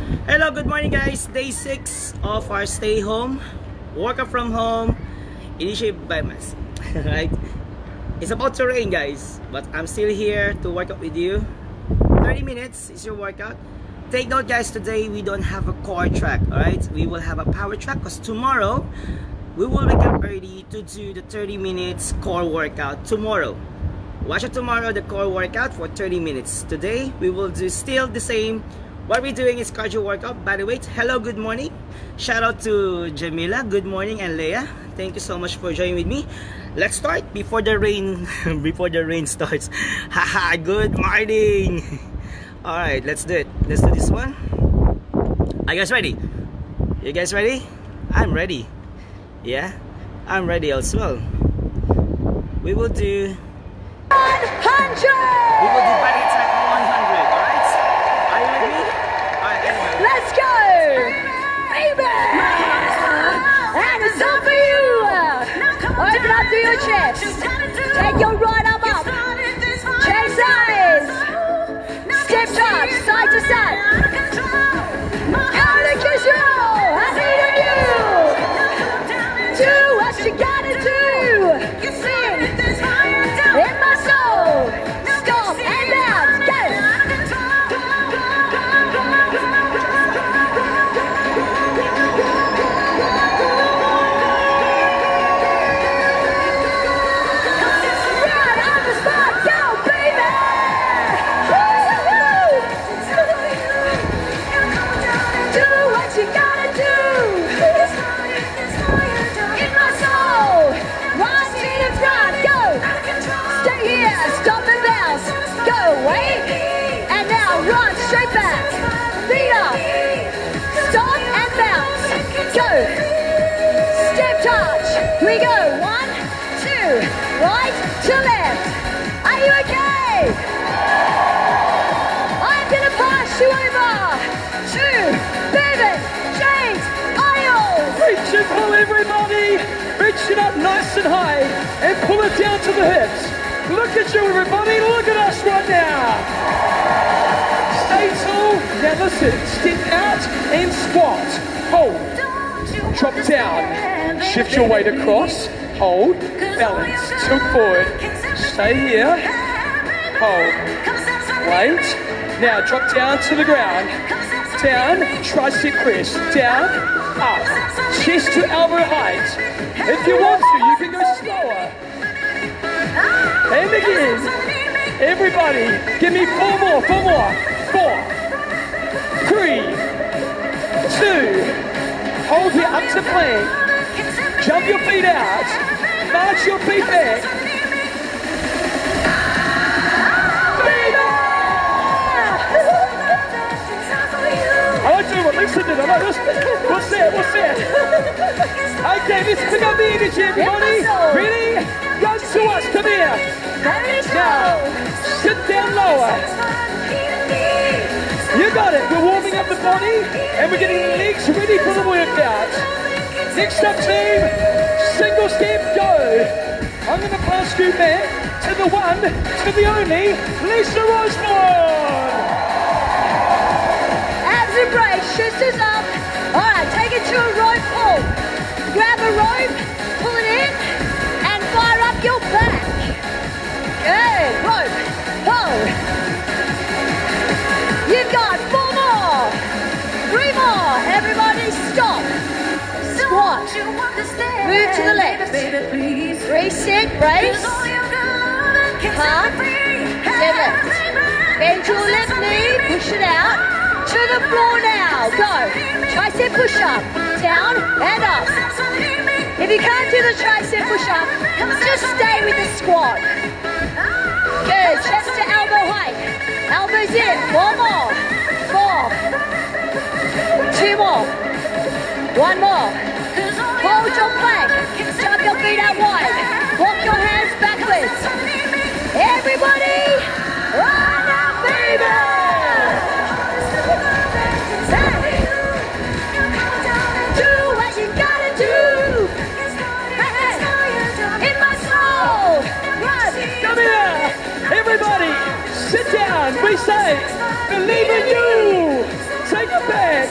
Hello, good morning guys. Day 6 of our stay home, workout from home, initiated by Mas. Right? It's about to rain guys, but I'm still here to work out with you. 30 minutes is your workout. Take note guys, today we don't have a core track, alright? We will have a power track because tomorrow we will wake up early to do the 30 minutes core workout tomorrow. Watch it tomorrow, the core workout for 30 minutes. Today we will do still the same. What we're doing is cardio workout. By the way, hello, good morning. Shout out to Jamila, good morning, and Leah. Thank you so much for joining with me. Let's start before the rain before the rain starts. Haha, good morning. Alright, let's do it. Let's do this one. Are you guys ready? You guys ready? I'm ready. Yeah, I'm ready as well. We will do 100! We will do body attack 100, alright? Are you with me? Alright, anyway. Let's go! Baby! And it's all for you! Open up to your chest. Take your right arm up. Change sides. Step touch, side to side. Out of control! I need you! Do what you gotta do! Sing! In my soul! Stop and bounce! Go! Right on the spot! Go, baby! Do what you gotta do! In my soul! Right to the front! Go! Stay here! Stop and bounce! Go! Wait! And now run straight back! Feet up! Stop and bounce! Go! Step touch! We go! 1, 2, right to left! Are you okay? I'm gonna pass you over to Bevan James Isles! Reach and pull, everybody! Reach it up nice and high and pull it down to the hips. Look at you, everybody! Look at us right now! Stay tall. Now listen, step out and squat. Hold. Drop down. Shift your weight across. Hold. Balance. Tilt forward. Stay here. Hold. Wait. Now drop down to the ground. Down. Tricep press. Down. Up. Chest to elbow height. If you want to, you can go slower. And again. Everybody, give me 4 more. 4 more. 4, 3, 2. Hold here up to plank. Jump your feet out. March your feet back. I like doing what Lisa did. I like this. What's that? What's that? Okay, let's pick up the energy, everybody. Ready? Run to us. Come here. Now, sit down lower. You got it. We're warming up the body and we're getting the legs ready for the workout. Next up, team. Single step, go. I'm going to pass you back to the one, to the only, Lisa Osborne. Abs and brace, shoulders up. Alright, take it to a rope pull. Grab a rope, pull it in, and fire up your back. Good, rope, pull. You've got 4 more, 3 more. Everybody stop. Squat. Move to the left. Reset, brace. Half. Left. Bend your left knee, push it out. To the floor now. Go. Tricep push up. Down and up. If you can't do the tricep push up, just stay with the squat. Good. Chest to elbow height. Elbows in. 4 more. 4. 2 more. 1 more. Hold your plank. Jump your feet out wide. Walk your hands backwards. Everybody, run out, baby! Do what you gotta do. In my soul. Run. Come here. Everybody, sit down. We say, believe in you. Take a bag.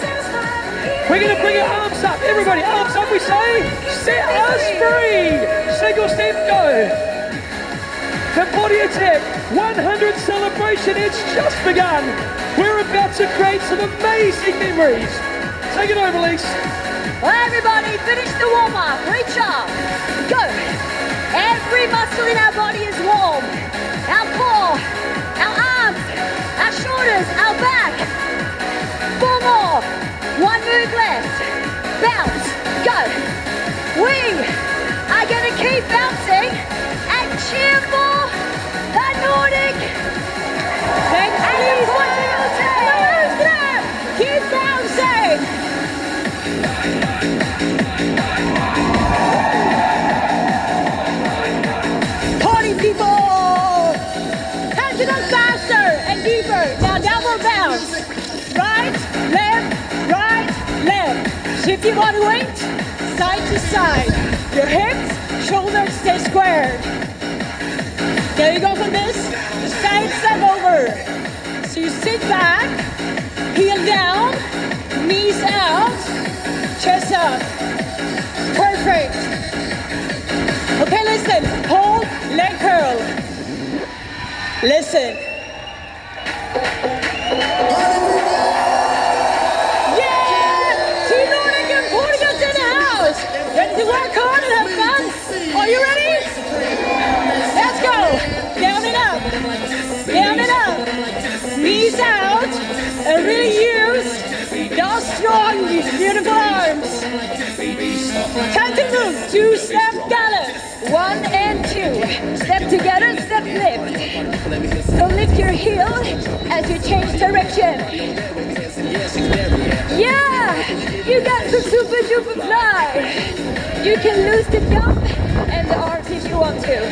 We're going to bring our arms up. Everybody, arms up, we say. Set us free. Single step, go. The Body Attack 100 celebration, it's just begun. We're about to create some amazing memories. Take it over, Lise. Everybody, finish the warm-up. Reach up. Go. Every muscle in our body is warm. Our core, our arms, our shoulders, our back. 4 more. 1 move left. Bounce. Go. We are going to keep bouncing and cheer for the Nordic. And keep bouncing. Keep bouncing. Party people. Time to go faster and deeper. Now double bounce. Right, left, right, left. Shift your body weight side to side. Your hips, shoulders stay squared. There you go from this. Side step over. So you sit back, heel down, knees out, chest up. Perfect. Okay, listen. Hold, leg curl. Listen. Ready to work hard and have fun? Are you ready? Let's go. Down and up. Down and up. Knees out. And really use those strong, these beautiful arms. Time to move. 2-step gallop. 1 and 2. Step together, step lift. So lift your heel as you change direction. Yeah! You got the super duper fly. You can lose the jump and the arms if you want to.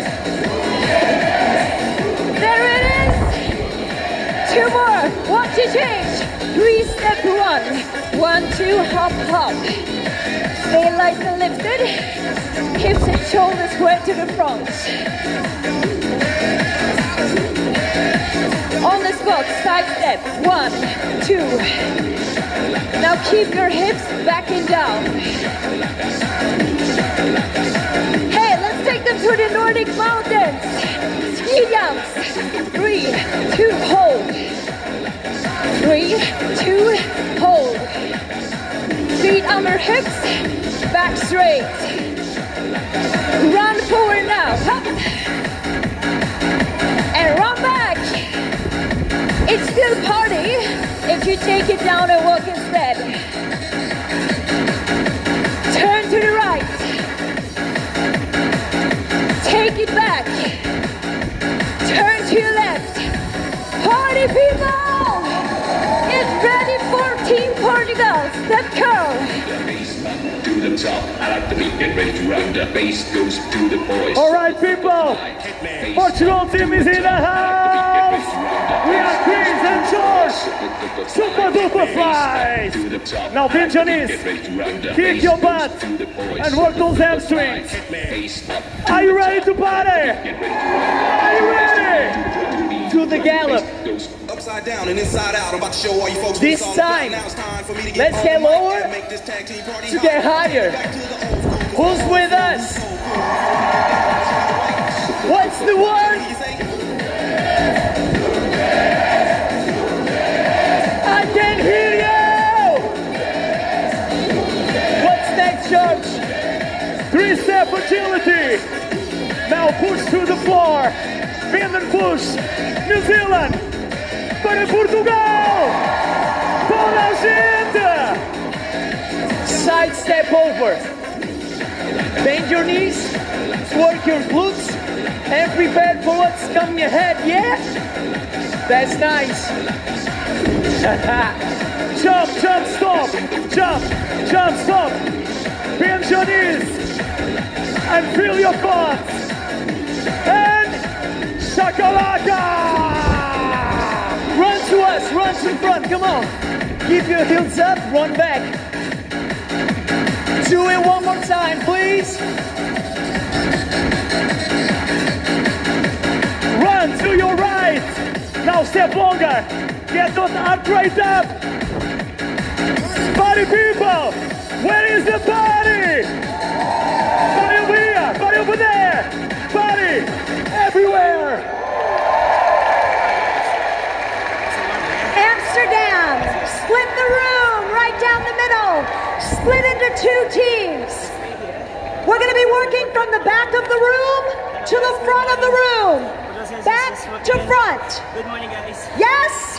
There it is. 2 more. Watch it change. 3, step 1. 1, 2, hop, hop. Stay light and lifted. Hips and shoulders square to the front. On the spot, side step. 1, 2. Now keep your hips back and down. Hey, let's take them to the Nordic mountains. Ski jumps. 3, 2, hold. 3, 2, hold. Feet under hips, back straight. Run forward now. Up. And run back. It's still party if you take it down and walk instead. Turn to the right. Take it back. Turn to your left. Party people! It's ready for Team Portugal. Step curl. To the top, I like the beat, get ready to run. The bass goes to the boys. All right, people. Portugal team is in the house. We are Chris and George. Super duper flies. Now, Benjanis, kick your butt and work those hamstrings. Are you ready to party? Are you ready? To the gallop. Upside down and inside out. I'm about to show all you folks. This time, let's get lower to get higher. Who's with us? What's the word? I can hear you! What's next, George? 3-step agility. Now push to the floor. Bend and push. New Zealand. Para Portugal! Toda a gente! Side step over. Bend your knees, work your glutes, and prepare for what's coming ahead, yeah? That's nice. Jump, jump, stop. Jump, jump, stop. Bend your knees and feel your quads. And shakalaka! Run to us, run to the front, come on. Keep your heels up, run back. Do it one more time, please. Run to your right. Now step longer. Get those arms raised up. Body Party people! Where is the party? Party over here! Party over there! Party everywhere! Amsterdam, split the room right down the middle. Split into two teams. We're going to be working from the back of the room to the front of the room. Back to front. Good morning, guys. Yes?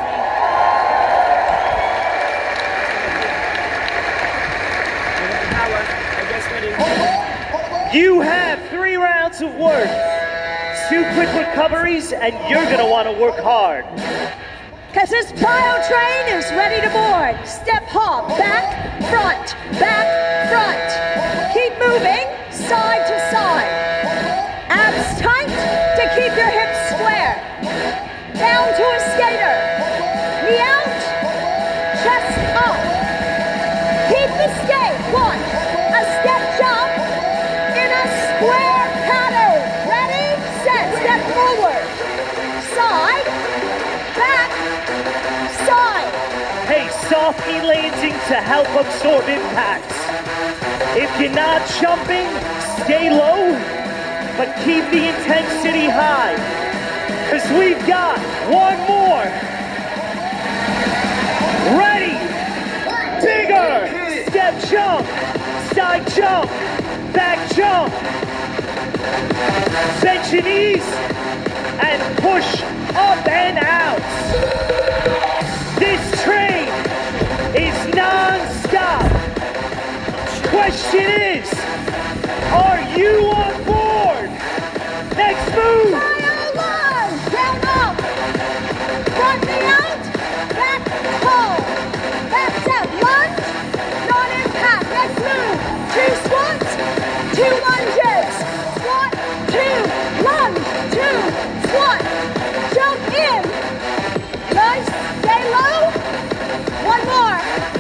You have 3 rounds of work, 2 quick recoveries, and you're gonna want to work hard. Because this bio train is ready to board. Step hop, back, front, front. Keep moving, side to side. Abs tight to keep your hips square. Down to a skater. Knee out, chest up. Keep the skate. 1, a step jump in a square pattern. Ready, set, step forward. Side, back, side. Hey, softly landing to help absorb impacts. If you're not jumping, stay low, but keep the intensity high. Cause we've got 1 more. Ready, bigger, step jump, side jump, back jump. Bend your knees and push up and out. This train is non-stop. Question is, are you on board? Next move. Bio lunge, down up. Front knee out, back pull. Back step, lunge, non-impact. Next move, 2 squats, 2 lunges. Squat, 2, lunge, 2, squat. Jump in. Nice, stay low. 1 more.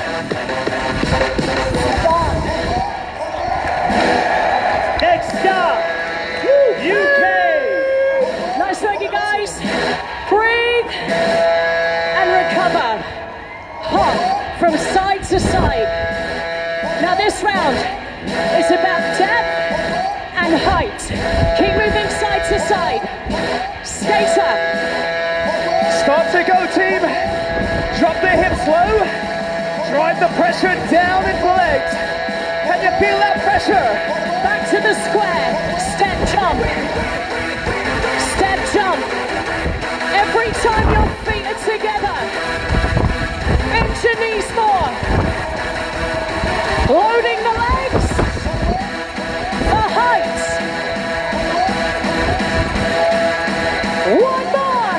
Next stop, UK. Nice, thank you guys. Breathe and recover. Hop from side to side. Now this round is about depth and height. Keep moving side to side. Skater. Start to go, team. Drop the hips low. Drive the pressure down into the legs. Can you feel that pressure? Back to the square. Step jump. Step jump. Every time your feet are together. Bend your knees more. Loading the legs. For height. 1 more.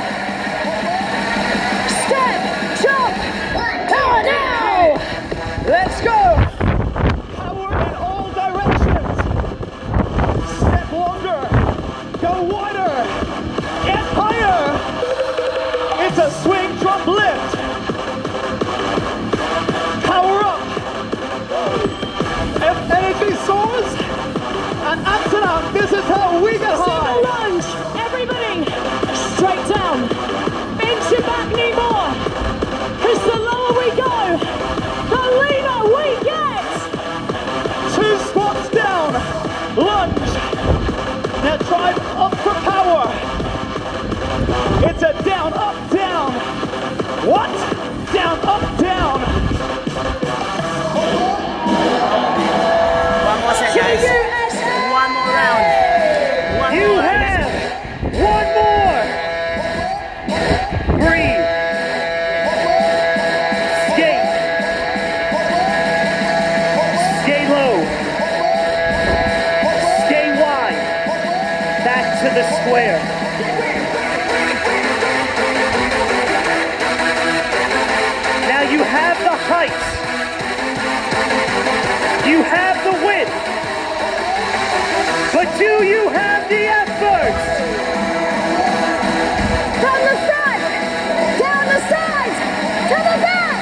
Step, jump. Power now. Let's go. Power in all directions. Step longer. Go wider. Get higher. It's a swing drop lift. Power up. If energy soars and Amsterdam, this is how we get high. Single lunge. Everybody. Straight down. Bend your back knee more. Because the lower we go, the leaner we get. 2 squats down. Lunge. Now drive up for power. It's a down, up, down. What? Down, up, down. One more set, guys. One more round. One You more. have 1 more. Breathe. Skate. Stay low. Stay wide. Back to the square. Now you have the height. You have the width. But do you have the effort? From the front, down the sides, to the back.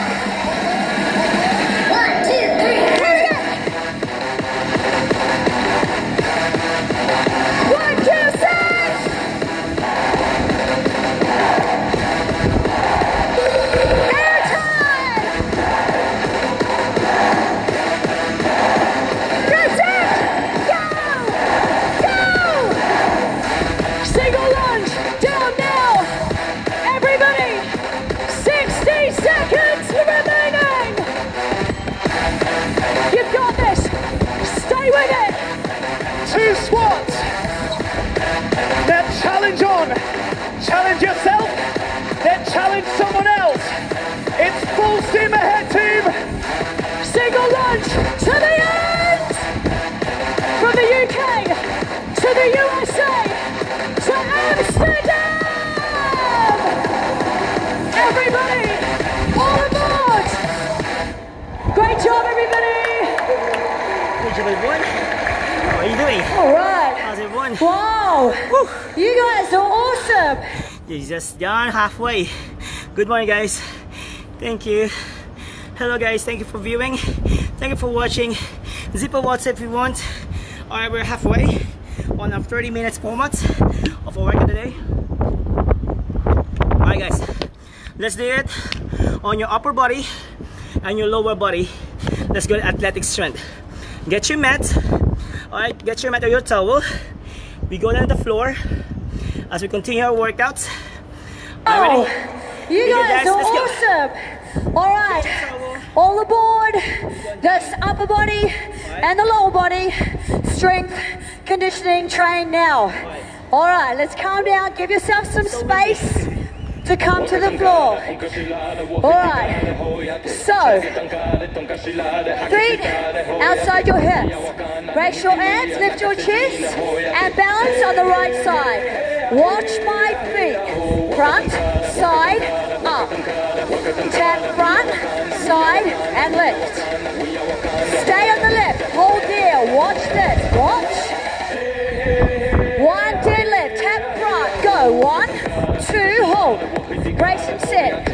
1, 2, 3. Hit it. 1, 2, 6. up, everyone? How are you doing? All right. How's everyone? Wow. Woo. You guys are awesome. You're just done halfway. Good morning, guys. Thank you. Hello, guys. Thank you for viewing. Thank you for watching. Zip a WhatsApp if you want. Alright, we're halfway on our 30 minutes format of our workout today. Alright, guys. Let's do it on your upper body and your lower body. Let's go to athletic strength. Get your mat. Alright, get your mat or your towel. We go down to the floor as we continue our workouts. Oh, you Bigger guys guys, are let's go. awesome. All right, all aboard. That's upper body and the lower body. Strength conditioning train now. All right, let's calm down. Give yourself some space to come to the floor. All right, so feet outside your hips. Brace your abs, lift your chest, and balance on the right side. Watch my feet. Front, side, up. Tap front, side, and lift. Stay on the left. Hold there. Watch this. Watch. One deadlift. Tap front. Go. 1, 2. Hold. Brace and set.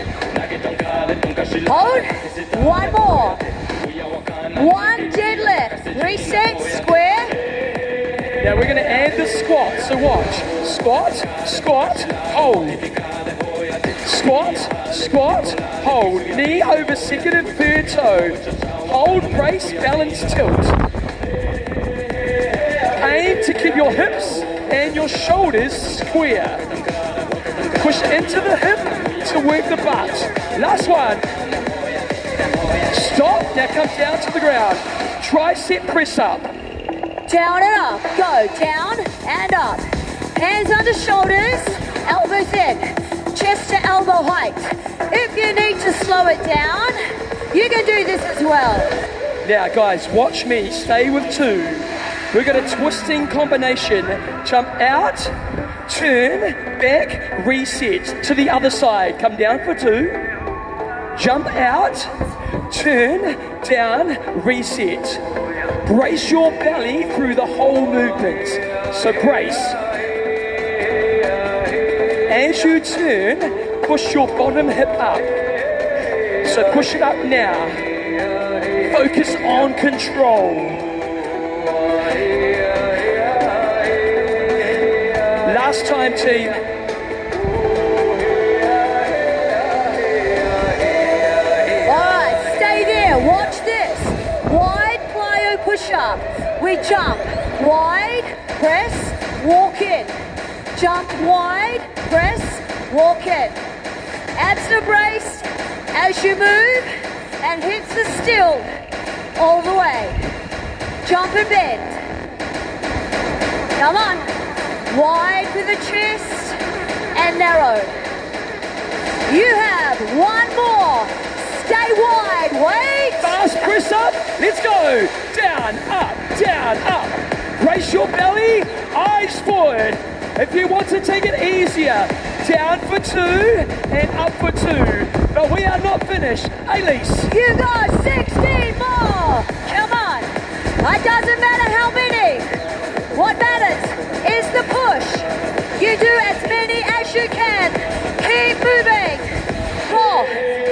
Hold. One more. One deadlift. Reset. Square. Now we're going to add the squat. So watch. Squat, squat, hold. Squat, squat, hold. Knee over second and third toe. Hold, brace, balance, tilt. Aim to keep your hips and your shoulders square. Push into the hip to work the butt. Last one. Stop. Now come down to the ground. Tricep press up. Down and up. Go. Down and up. Hands under shoulders. Elbows in. Chest to elbow height. If you need to slow it down, you can do this as well. Now guys, watch me, stay with 2. We've got a twisting combination. Jump out, turn, back, reset to the other side. Come down for 2. Jump out, turn, down, reset. Brace your belly through the whole movement. So brace. As you turn, push your bottom hip up. So push it up now. Focus on control. Last time, team. Alright, stay there. Watch this. Wide plyo push up. We jump. Wide, press, walk in. Jump wide, press, walk in. Abs are braced as you move and hips are still all the way. Jump and bend. Come on. Wide for the chest and narrow. You have one more. Stay wide. Wait. Fast press up. Let's go. Down, up. Brace your belly. Eyes forward. If you want to take it easier, down for 2 and up for 2. But we are not finished. Elise. You got 16 more. Come on. It doesn't matter how many. What matters is the push. You do as many as you can. Keep moving. 4,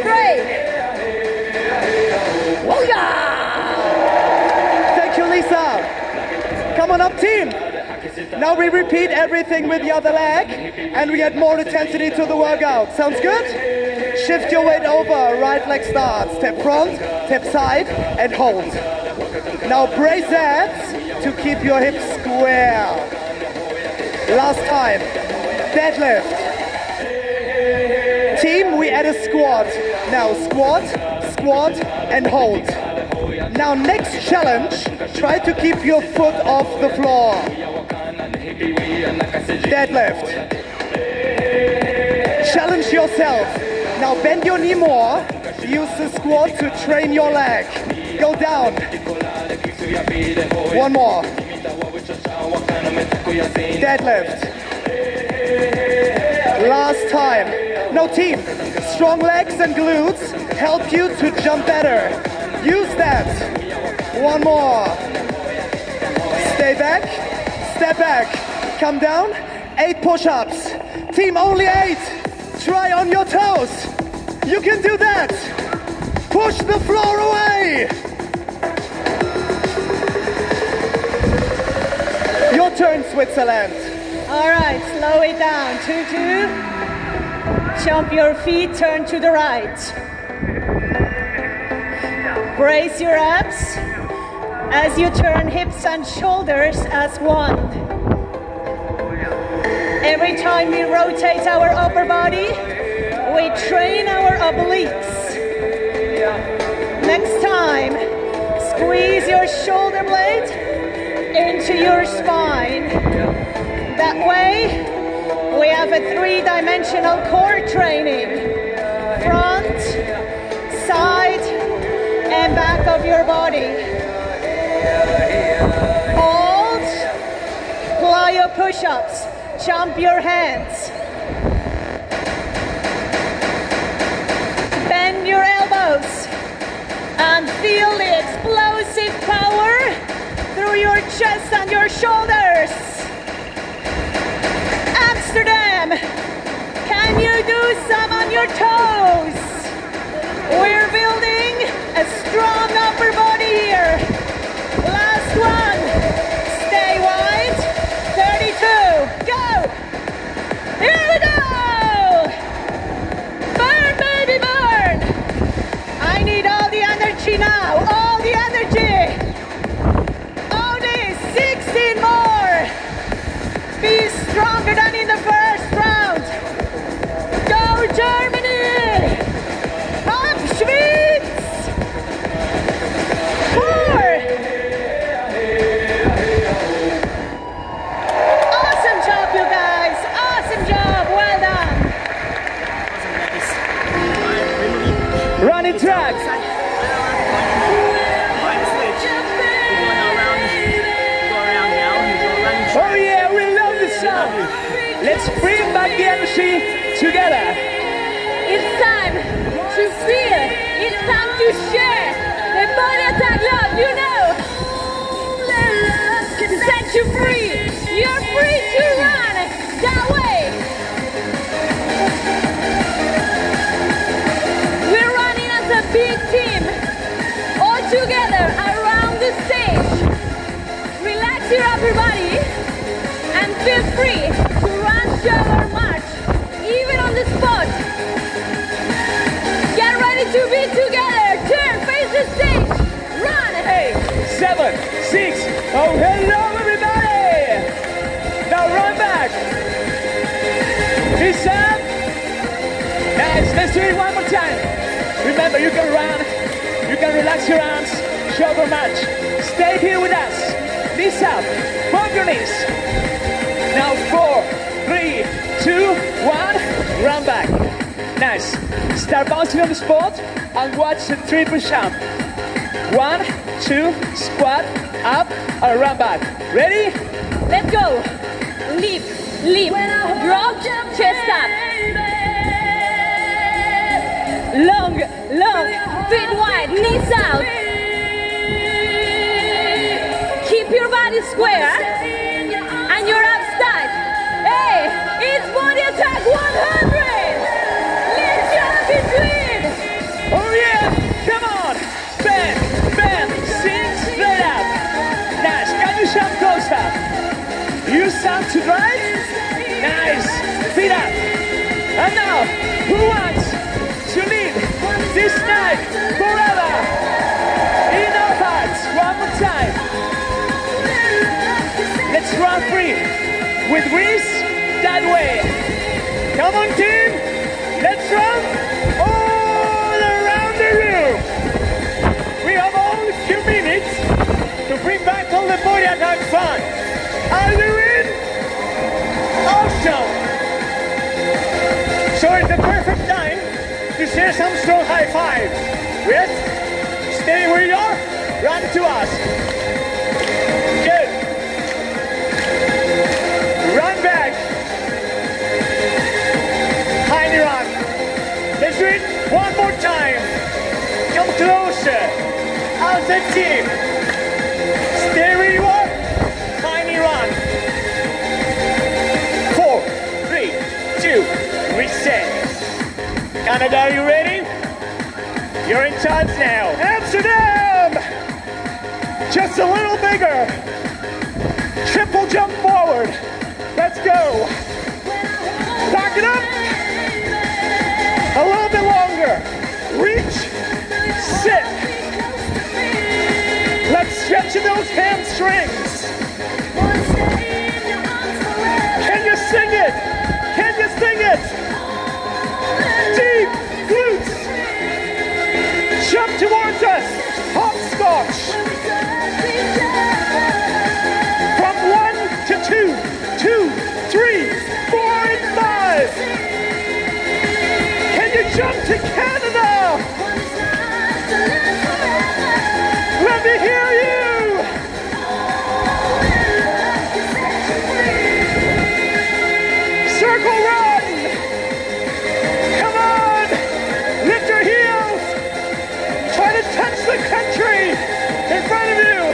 3. Woo-yah! Thank you, Lisa. Come on up, team. Now we repeat everything with the other leg and we add more intensity to the workout. Sounds good? Shift your weight over, right leg starts. Step front, step side and hold. Now brace abs to keep your hips square. Last time, deadlift. Team, we add a squat. Now squat, squat and hold. Now next challenge, try to keep your foot off the floor. Deadlift. Challenge yourself. Now bend your knee more. Use the squat to train your leg. Go down. One more. Deadlift. Last time. Now team, strong legs and glutes help you to jump better. Use that. One more. Stay back, step back, come down, 8 push-ups. Team, only 8. Try on your toes. You can do that. Push the floor away. Your turn, Switzerland. All right, slow it down. 2-2. Jump your feet, turn to the right. Brace your abs as you turn hips and shoulders as one. Every time we rotate our upper body, we train our obliques. Next time, squeeze your shoulder blade into your spine. That way, we have a 3-dimensional core training. Front, side, and back of your body. Hold, plyo push-ups, jump your hands. Bend your elbows and feel the explosive power through your chest and your shoulders. Amsterdam, can you do some on your toes? We're building a strong upper body here. Last one. Stay wide. 32. Go. Here we go. Burn, baby, burn. I need all the energy now. All the energy. Only 16 more. Be stronger than in the first round. Go, Germany. Up, Schweiz. 4. Awesome job, you guys. Awesome job. Well done. Running track. Oh yeah, we love this song. Let's bring back the energy together. It's time to feel. It's time to share. The body attack love, you know. To set you free. You're free to run that way. We're running as a big team. All together around the stage. Relax your upper body and feel free to run, jog or march. Even on the spot. Get ready to be together. Turn, face the stage. Run. 8, 7, 6. Oh, hello, everybody. Now run back. This up. Nice. Let's do it one more time. Remember, you can run. You can relax your arms. Jog or march. Stay here with us. Knees up. Bump your knees. Now 4, 3, 2, 1. Run back. Nice. Start bouncing on the spot and watch the triple jump. 1, 2, squat, up, and run back. Ready? Let's go. Leap, leap, drop, chest up. Long, long, feet wide, knees out. Keep your body square and your abs tight. Hey, it's body attack 100. Let's jump between. Oh yeah, come on. Bend, bend, sing straight up. Nice, can you jump closer? Use some to drive. Nice, feet up. And now, who wants to live this night forever? In our hearts, one more time. Let's run free with wrists that way. Come on, team. Let's run all around the room. We have only a few minutes to bring back all the body attack fun. Are you in? Awesome. So it's the perfect time to share some strong high five. Yes? Stay where you are. Run to us. Good. Run back. Tiny run. Let's do it one more time. Come closer. As a team. Stay where you are Canada, are you ready? You're in charge now. Amsterdam! Just a little bigger. Triple jump forward. Let's go. Back it up. A little bit longer. Reach. Sit. Let's stretch those hamstrings. Can you sing it? Can you sing it? Deep glutes. Jump towards us. Hopscotch. From 1 to 2, 2, 3, 4, and 5. Can you jump to Canada? Let me hear you. Circle run. Come on. Lift your heels. Try to touch the country in front of you.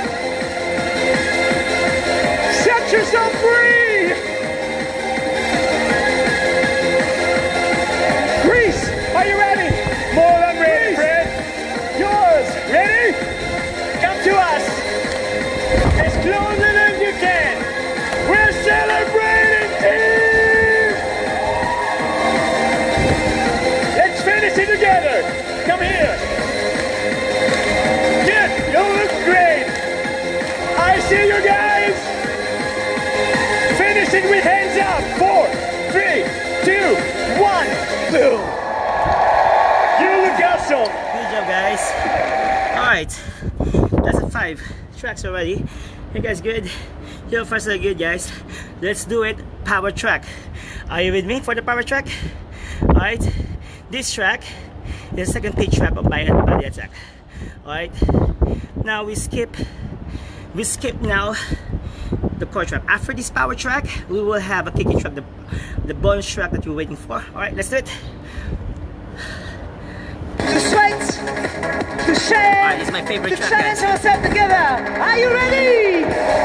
Set yourself free. Greece, are you ready? More than ready, Fred. Yours. Ready? Come to us. As close as you can. We're celebrating, team. Let's finish it together. Come here. Good. You look great. I see you guys. Finishing with hands up. 4, 3, 2, 1. Boom. You look awesome. Good job, guys. Alright, that's a 5 tracks already. You guys good? Your first are good, guys. Let's do it. Power track. Are you with me for the power track? Alright, this track is the second page track of body attack. Alright, now we skip now the core track. After this power track, we will have a kicking track, the bonus track that you're waiting for. Alright, let's do it. To sweat, to share, Alright, this is my favorite to track, challenge guys. ourselves together. Are you ready?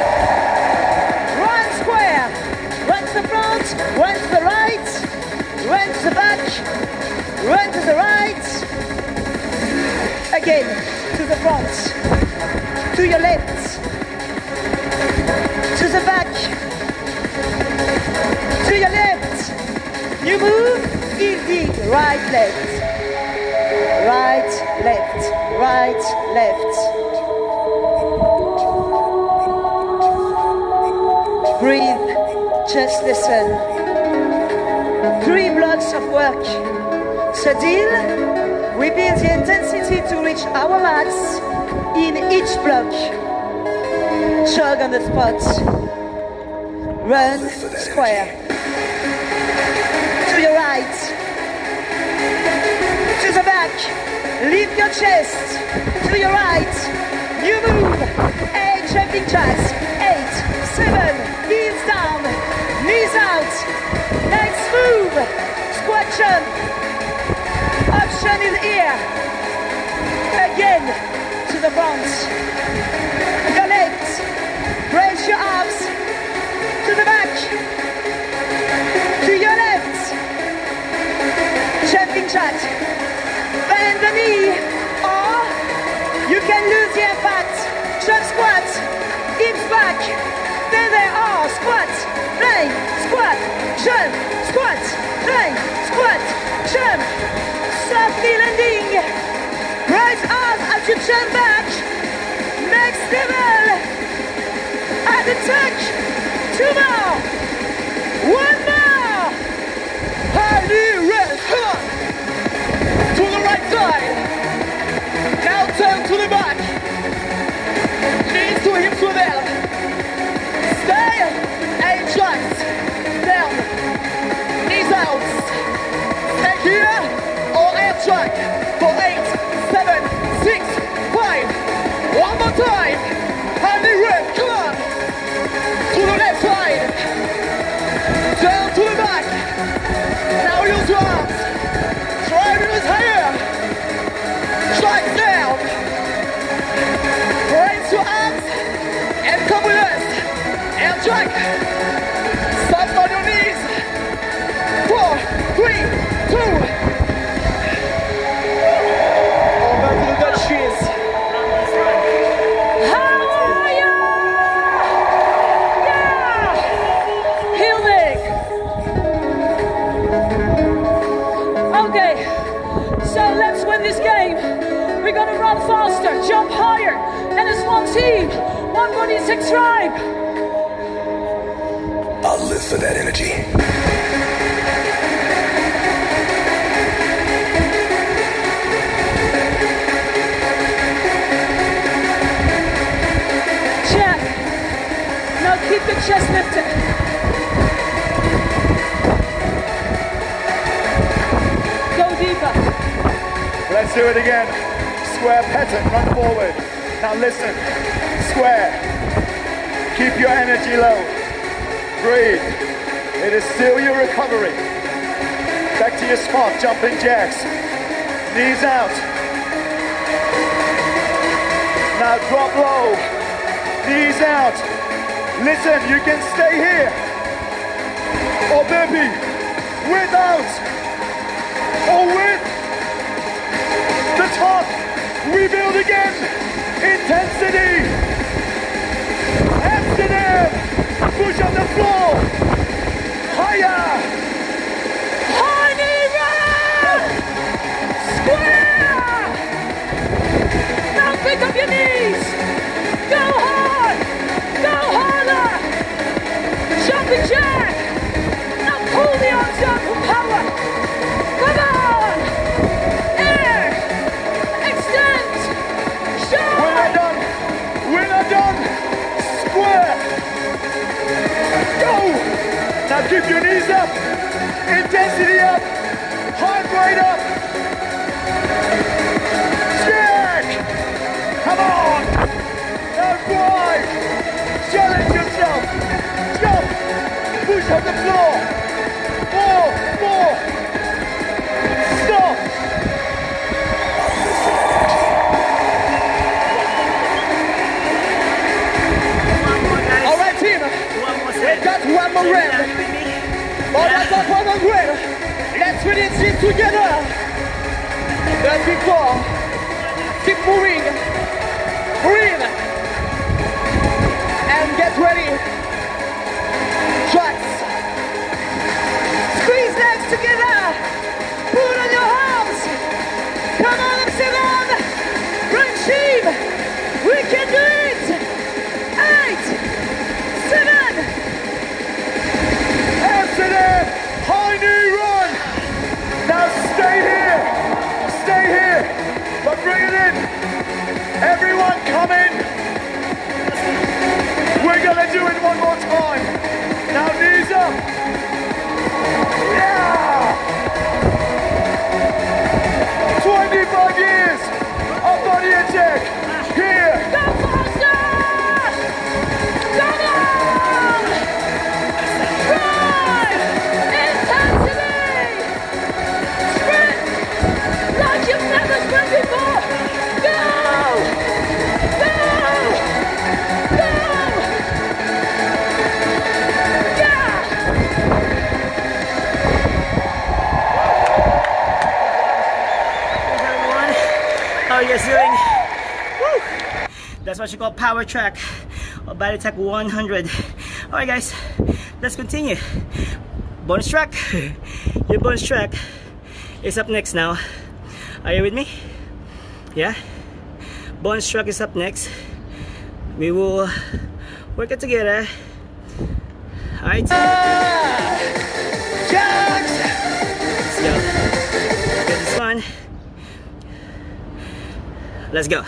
Run square. Run to the front, run to the right, run to the back, run to the right. Again, to the front, to your left, to the back, to your left. You move, indeed, right, left. Right, left, right, left. Breathe, just listen. 3 blocks of work. So deal, we build the intensity to reach our max in each block. Jog on the spot. Run, square. To your right. To the back, lift your chest, to your right, you move, 8 jumping jacks, 8, 7, heels down, knees out, next move, squat jump, option in here, again, to the front, your legs, raise your arms, to the back, to your left, jumping jack. Bend the knee, or you can lose the impact. Jump squat, hips back. There they are. Squat, plank, squat, jump, squat, plank, squat, jump. Softly landing. Right arm as you jump back. Next level. At the tuck. 2 more. 1 more. Are you ready? Come on. To the right side. Now turn to the back. Knees to hips with help. Stay. 8 joints. Down. Knees out. Stay here or air track for 8, 7, 6, 5. One more time. And the rep. Come on. To the left side. Down to the back. Now use your arms. Try to lift higher. Strike down. Raise your arms and come with us. Air track. Stop on your knees. 4, 3, 2, on faster, jump higher. And it's one team, one body, six tribe. I'll live for that energy. Check. Now keep the chest lifted. Go deeper. Let's do it again. Square pattern, run forward. Now listen, square. Keep your energy low. Breathe. It is still your recovery. Back to your spot, jumping jacks. Knees out. Now drop low. Knees out. Listen, you can stay here. Or maybe without. Or with the top. We build again. Intensity. Amsterdam. Push on the floor. Higher. High knee run! Square! Now pick up your knees. Go hard. Go harder. Jumping jack. Now pull the arms up for power. Come on. Air. Extend. Show. We're not done. We're not done. Square. Go. Now keep your knees up. Intensity up. Heart rate up. Jack. Come on. Now drive. Challenge yourself. Jump. Push on the floor. More. Stop. One more, guys. All right, team. One more We've set. got one more round. All right, got one more round. Let's finish this together. But before, keep moving. Breathe. And get ready. Tracks. Squeeze legs together. Put on your arms. Come on, Amsterdam. Run team. We can do it. 8, 7. Amsterdam, high knee run. Now stay here, but bring it in. Everyone come in. We're gonna do it one more time. Now knees up. Yeah. 25 years of body attack. Here. Go faster! Come on! Drive! Intensity! Sprint! Like you've never sprint before! Go! Go! Go! Yeah! Thanks, everyone. How are you guys doing? Woo! That's what you call power track or body attack 100. All right, guys, let's continue. Bonus track. Your bonus track is up next now. Are you with me? Yeah. Bonus track is up next. We will work it together. All right. Jacks! Let's go. Get this one. Let's go.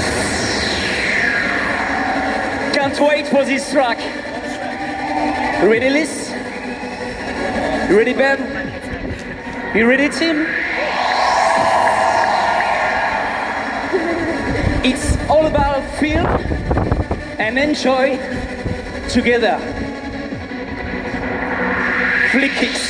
Can't wait for this track. Ready, Liz? You ready, Ben? You ready, team? It's all about feel and enjoy together. Flick kicks.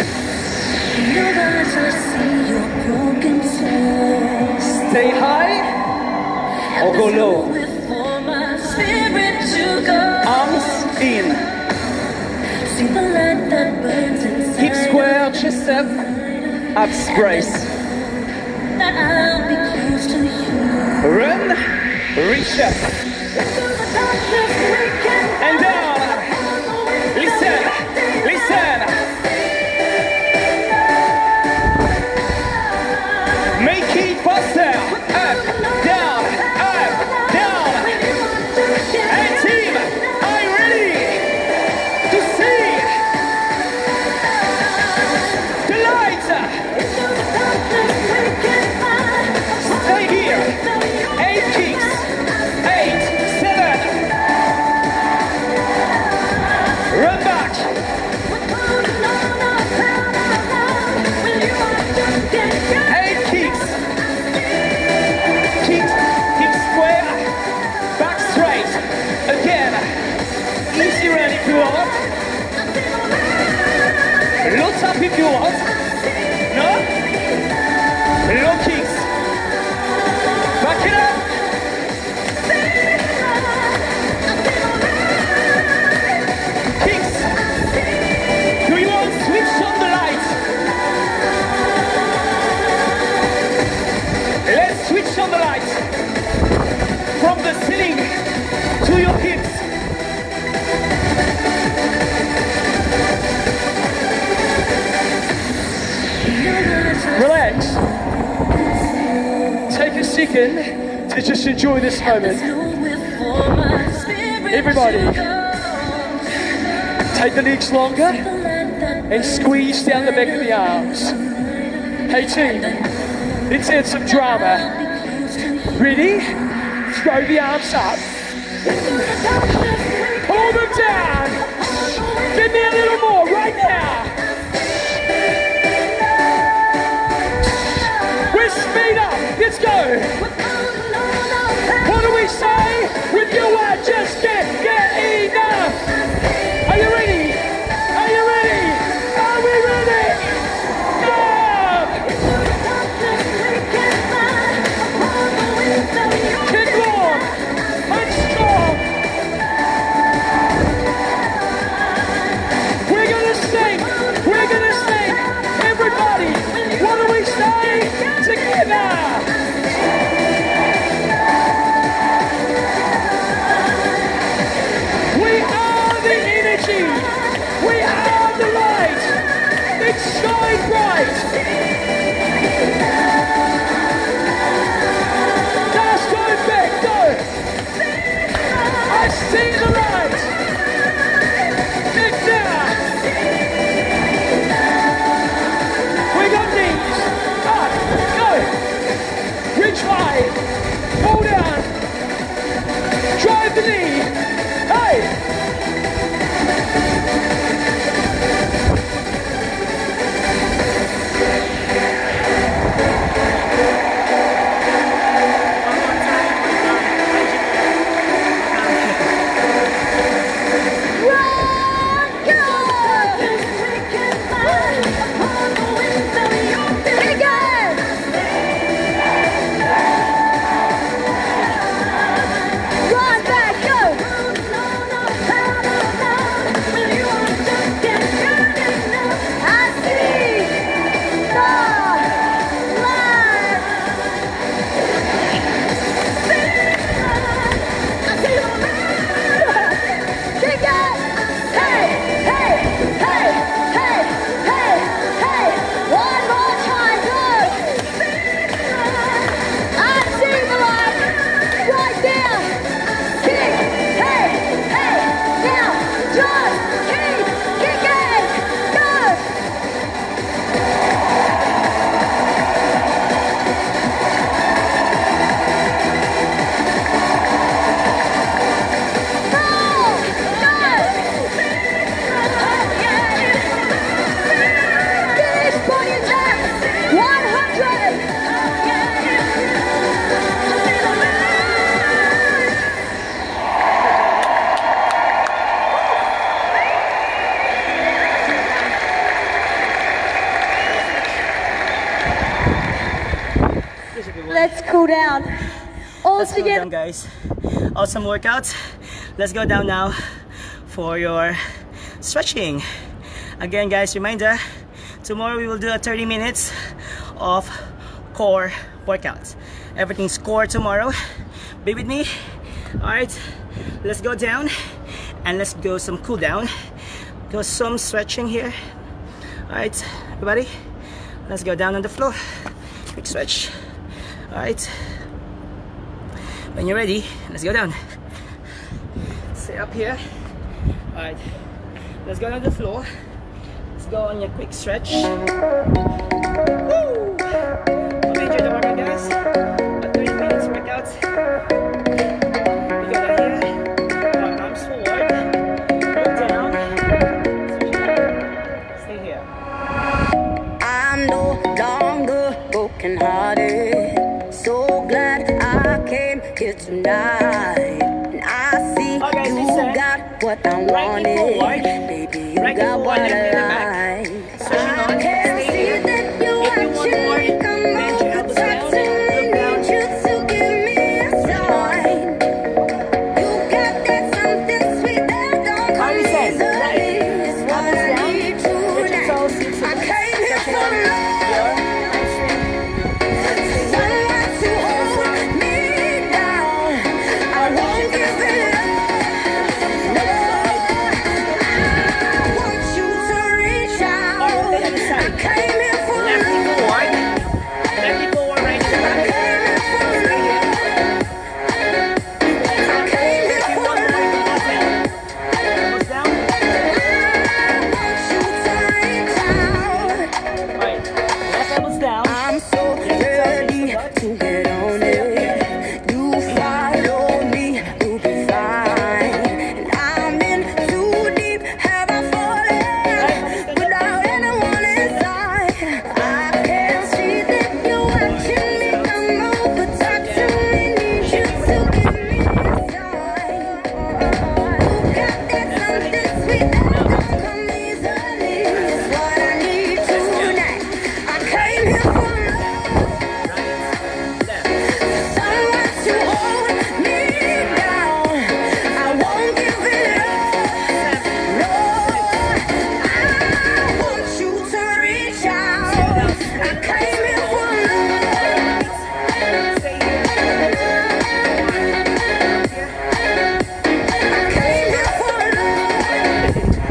Stay high or go low. Arms in. Hip square, chest up, abs brace. Run, reach up. And down. Listen, listen. Make it faster. Up, down. you want. Lots up if you want. No? Low kicks. Back it up. Kicks. Do you want switch on the lights? Let's switch on the lights. From the ceiling to your hips. Relax. Take a second to just enjoy this moment. Everybody, take the legs longer and squeeze down the back of the arms. Hey team, let's add some drama. Ready? Throw the arms up. Pull them down. Give me a little more right now. We're speed up. Let's go. What do we say? With you, I just can't get enough. Are you ready? Are you ready? Are we ready? Go! Kick long. Punch strong. We're gonna sing. We're gonna sing. Everybody, what do we say? Together. We are the energy. We are the light. It's shine bright. Just go back, go. I see the light. Get down. We got knees. Up, go. Reach high. Pull down. Drive the knee. Hey. Let's cool down. All Let's go together. down, guys. Awesome workout. Let's go down now for your stretching. Again, guys, reminder, tomorrow we will do a 30 minutes of core workouts. Everything's core tomorrow. Be with me. Alright, let's go down and let's go some cool down. Go some stretching here. Alright, everybody, let's go down on the floor. Quick stretch. Alright, when you're ready, let's go down. Stay up here. Alright, let's go on the floor. Let's go on your quick stretch. Woo! Hope you enjoyed the workout, guys. A 30 minutes workout. We go down here. Our arms forward. Look down. Stay here. I'm no longer broken hearted. So glad I came here tonight. And I see Okay, you listen. got what I wanted. Baby, you got what I like. I can't see that you actually come over, talk to me, need you to give me a sign. You got that something sweet that don't come easily. It's what I need tonight. I came here for love. Someone to hold me down. I won't give it up. No, I want you to reach out. I came here for love. Left knee forward, right knee back. I came here for love. I came here for love. Elbows down. I want you to reach out. Right. Left elbows down. I'm so ready to get on it. You follow me, you'll be fine. And I'm in too deep, have I fallen without anyone inside? I can't see that you're watching me come over, talk to me, need you to give me a sign. You got that something sweet that don't come easily. It's what I need tonight. I came here for love. Someone to hold me down. I won't give it up. No, I want you to reach out. I came here for love. I came here for love.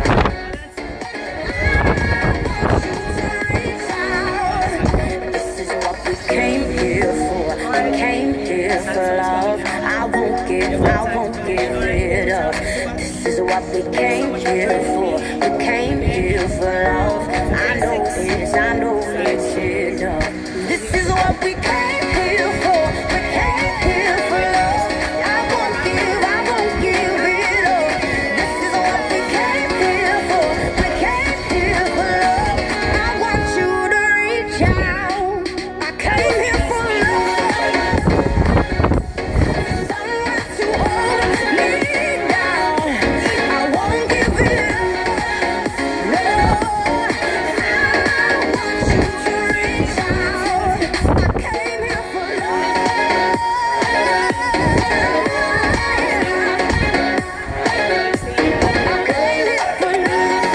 This is what we came here for. We came here for love. I won't give it up. This is what we came here for. We came here for love. I know it's enough. This is what we came here for. We came here for love. I won't give it up. This is what we came here for. We came here for love. I want you to reach out. I came here for love. Someone to hold me down. I won't give it up. No, I want you to reach out. I came here for love. I came here for love.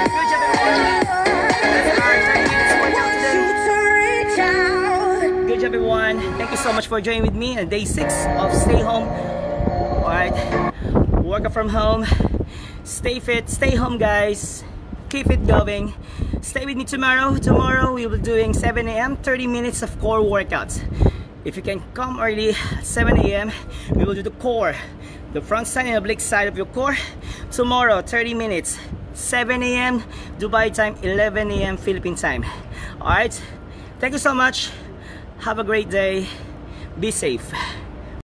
Good job, everyone. Thank you so much for joining with me on day 6 of Stay Home. Alright, workout from home. Stay fit, stay home, guys. Keep it going. Stay with me tomorrow. Tomorrow we will be doing 7 a.m. 30 minutes of core workouts. If you can come early at 7 a.m., we will do the core, the front side and oblique side of your core. Tomorrow, 30 minutes, 7 a.m. Dubai time, 11 a.m. Philippine time. Alright, thank you so much. Have a great day. Be safe.